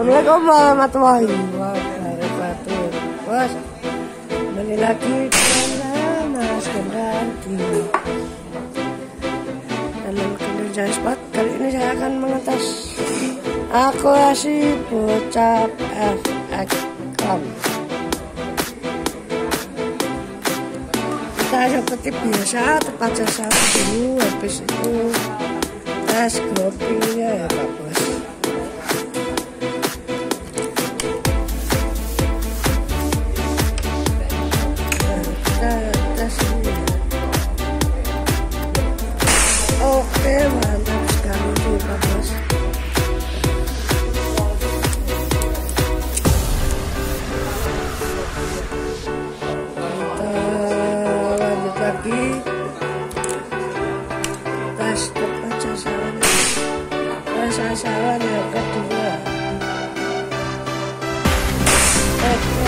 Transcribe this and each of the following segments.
Assalamualaikum warahmatullahi wabarakatuh. Bos, kembali lagi dengan Mas Ganti dalam kinerja spot. Kali ini saya akan mengetes akurasi bocap FX Cam. Kita seperti biasa tepat sasaran dulu, habis itu tes groupingnya ya Pak Bos. Oke, mantap sekali tuh Pak Bos. Kita lanjut lagi tes tepat sasaran. Tes sasaran yang kedua. Oke.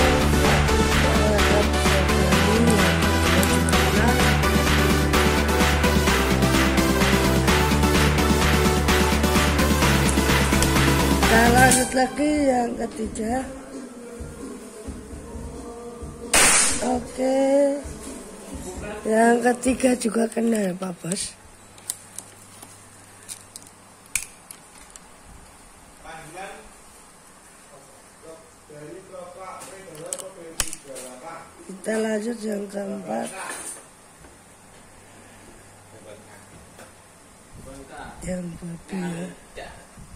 Kita lanjut lagi yang ketiga. Oke, yang ketiga juga kena ya Pak Bos. Kita lanjut yang keempat. Yang babi ya.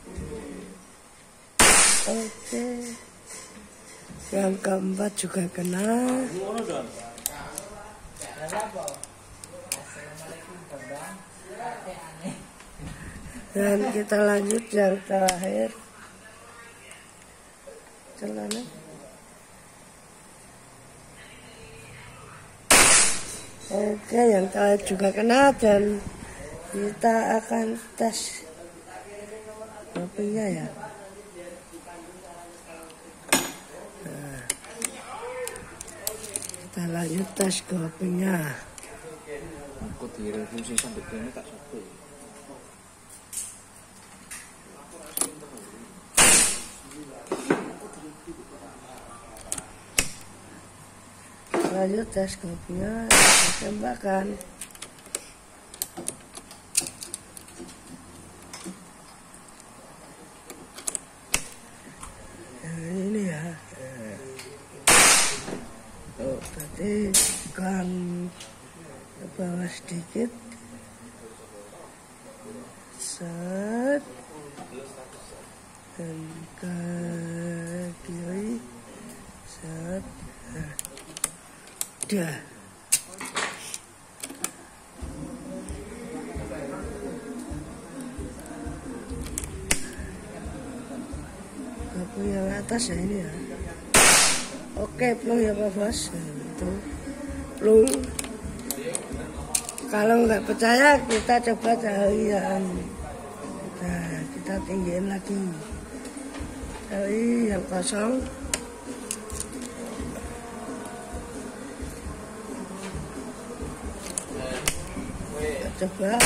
Oke, yang keempat juga kena. Dan kita lanjut yang terakhir. Celana. Oke, yang terakhir juga kena dan kita akan tes kopinya ya. Kita lanjut tes kopinya. Aku direvisi sampai kini tak sampai. Lanjut tes kopinya, tembakan. Ini ya. Oh, berarti kan ke bawah sedikit. Set. Dan ke kiri. Set. Dah. Kopi yang atas ya ini ya. Oke, plung ya Pak Bos. Itu plung. Kalau nggak percaya kita coba cari yang kita tinggiin lagi. Cari yang kosong. Coba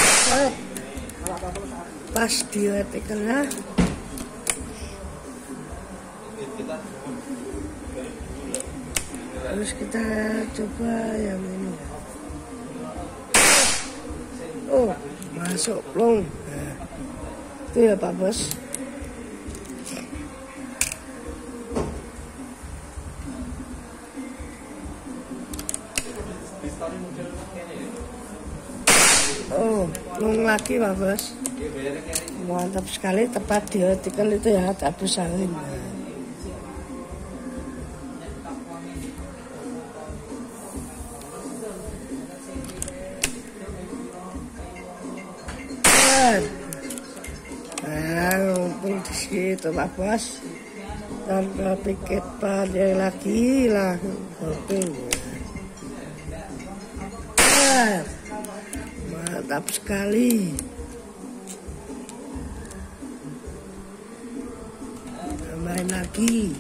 pas di retikelnya. Terus kita coba yang ini. Oh, masuk plung. Nah, itu ya Pak Bos. Oh, plung lagi Pak Bos. Mantap sekali, tepat di artikel itu ya, tak besarin. Nah, ngumpul di situ Pak Bos. Tanpa pikir pandai lagi lah, ngumpul. Mantap sekali. Main lagi.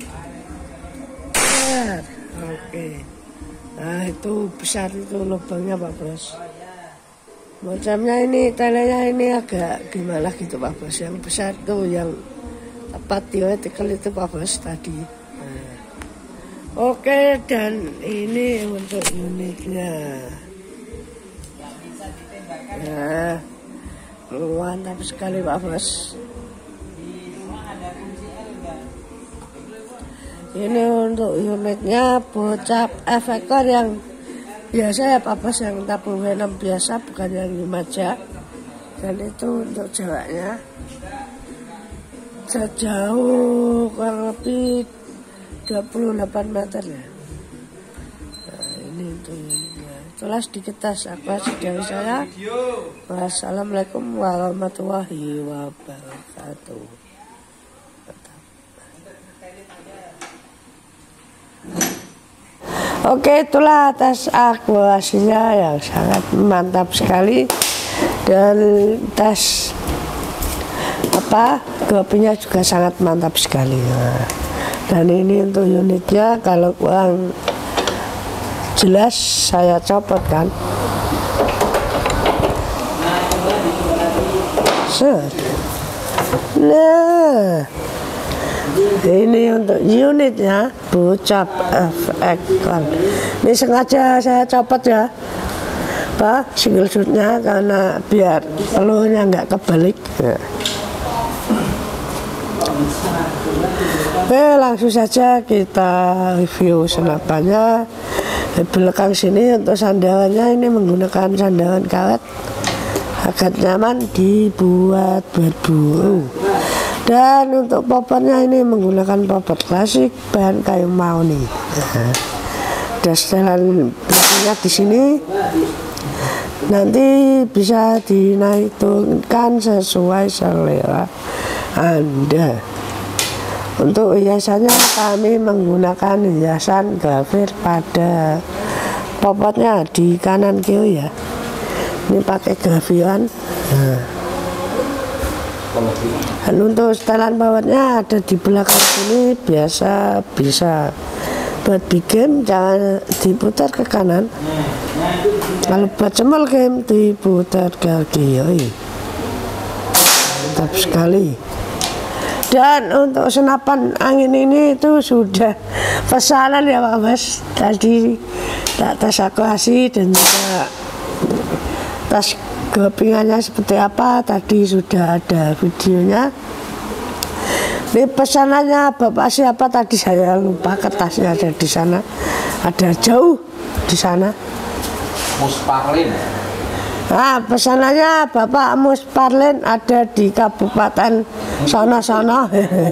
Oke. Nah itu besar itu lubangnya Pak Bos. Macamnya ini telenya ini agak gimana gitu Pak Bos. Yang besar tuh yang tepat theoretical itu Pak Bos tadi. Oke, dan ini untuk unitnya. Nah, mantap sekali Pak Bos. Ini untuk unitnya bocap efektor yang biasa ya Pak Bos, yang tabung V6 biasa, bukan yang Himaja. Dan itu untuk jaraknya sejauh kurang lebih 28 meter ya. Nah, ini untuk unitnya. Itulah sedikit tes akuasi dari saya. Wassalamualaikum warahmatullahi wabarakatuh. Oke, itulah tes akurasinya yang sangat mantap sekali, dan tes gopinya juga sangat mantap sekali. Nah, dan ini untuk unitnya, kalau kurang jelas saya copot kan. Nah, ini untuk unitnya bocap efektor. Ini sengaja saya copot ya, single shootnya, karena biar pelurunya nggak kebalik ya. Oke, langsung saja kita review senapannya. Di belakang sini untuk sandarannya ini menggunakan sandaran karet agar nyaman dibuat berburu. Dan untuk popotnya ini menggunakan popot klasik bahan kayu mahoni. Ada setelan belakangnya di sini. Nanti bisa dinaik turunkan sesuai selera Anda. Untuk hiasannya kami menggunakan hiasan grafir pada popotnya di kanan kiri ya. Ini pakai grafiran. Dan untuk setelan bawahnya ada di belakang sini, biasa bisa buat big game jangan diputar ke kanan. Kalau buat small game diputar ke kiri. Mantap sekali. Dan untuk senapan angin ini itu sudah pesanan ya Pak Bos. Tadi tak tes akurasi dan juga tes gopingannya seperti apa tadi sudah ada videonya. Ini pesanannya Bapak siapa tadi saya lupa, kertasnya ada di sana. Ada jauh di sana. Musparlin. Nah, pesanannya Bapak Musparlin ada di Kabupaten sono-sono.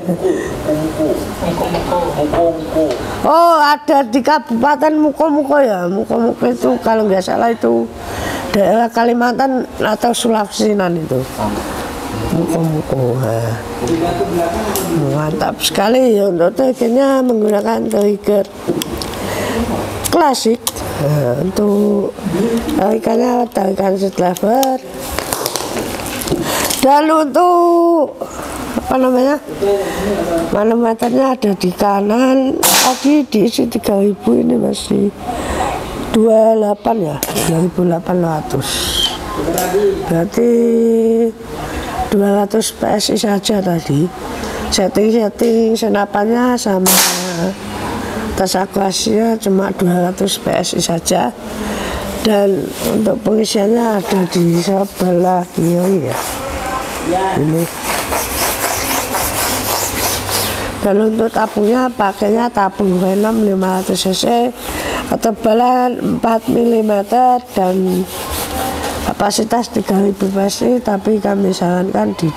Oh, ada di Kabupaten Muko-Muko ya. Muko-Muko itu kalau nggak salah itu daerah Kalimantan atau Sulawesi itu. Muko-Muko. Nah, mantap sekali. Untuk triggernya menggunakan trigger klasik. Nah, untuk tarikan lever. Dan untuk manometernya ada di kanan. Tadi diisi 3000, ini masih 28 ya, 2800. Berarti 200 PSI saja tadi. Setting senapannya sama tes akurasinya cuma 200 PSI saja. Dan untuk pengisiannya ada di sebelah kiri ya. Ini. Dan untuk tabungnya pakainya tabung V6 500 cc, ketebalan 4 mm dan kapasitas 3000 PSI, tapi kami sarankan di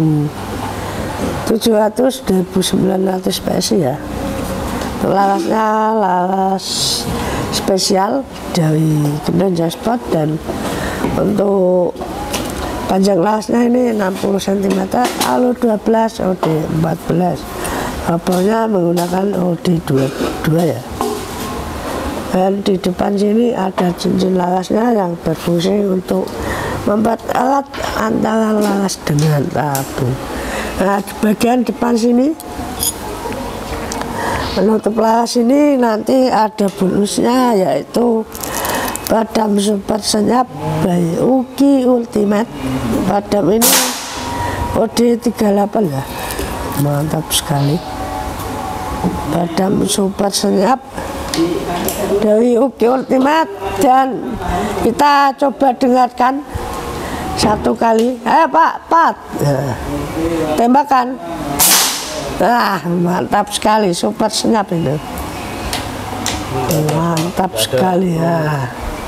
2700 2900 PSI ya. Larasnya laras spesial dari Gendon Sport, dan untuk panjang larasnya ini 60 cm, alur 12, OD 14. Kabelnya menggunakan OD 22 ya. Dan di depan sini ada cincin larasnya yang berfungsi untuk membuat alat antara laras dengan tabung. Nah, di bagian depan sini penutup laras ini nanti ada bonusnya, yaitu padam super senyap by Uki Ultimate. Padam ini OD 38 ya. mantap sekali. Badam super senyap dari Uki Ultimate, dan kita coba dengarkan satu kali. Pak, tembakan. Mantap sekali, super senyap itu. Mantap sekali ya.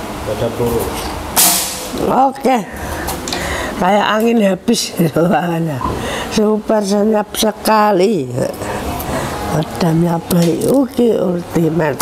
Oke, kayak angin habis super senyap sekali. Badamnya baik, Uki Ultimate.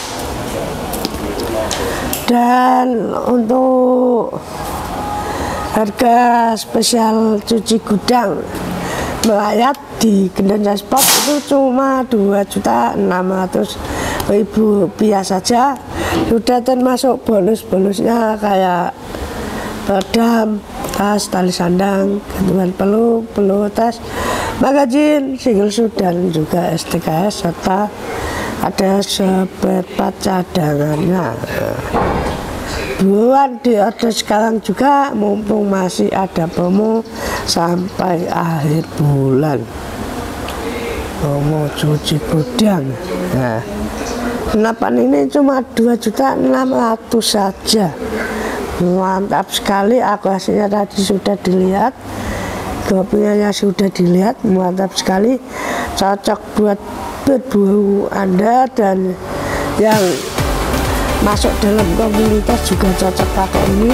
Dan untuk harga spesial cuci gudang melayat di Gendonja Sport itu cuma 2.600.000 rupiah saja, sudah termasuk bonus-bonusnya kayak badam, tas, tali sandang, gantungan peluk tas, magazin, single shoot, dan juga STKS, serta ada spare part cadangannya. Buruan di order sekarang juga, mumpung masih ada promo sampai akhir bulan. Promo cuci gudang. Nah, senapan ini cuma 2.600.000 saja. Mantap sekali, akurasinya tadi sudah dilihat, gopingnya sudah dilihat, mantap sekali, cocok buat berburu Anda, dan yang masuk dalam komunitas juga cocok pakai ini.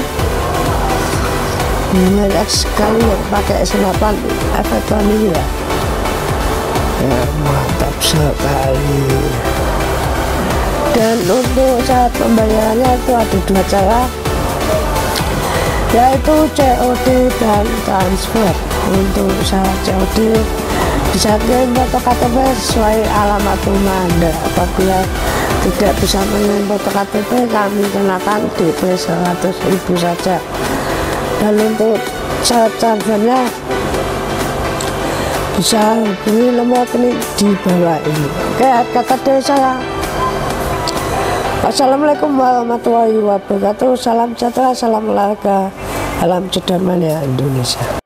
Banyak sekali yang pakai senapan efektor ini ya. Mantap sekali. Dan untuk saat pembayarannya itu ada dua cara, yaitu COD dan transfer. Untuk syarat COD bisa kirim foto KTP sesuai alamat rumah Anda. Apabila tidak bisa mengirim foto KTP, kami kenakan DP 100.000 saja. Dan untuk syarat transfernya bisa hubungi nomor rekening di bawah ini. Oke, kata dari saya, wassalamualaikum warahmatullahi wabarakatuh. Salam sejahtera, salam olahraga, salam Jedar Mania Indonesia.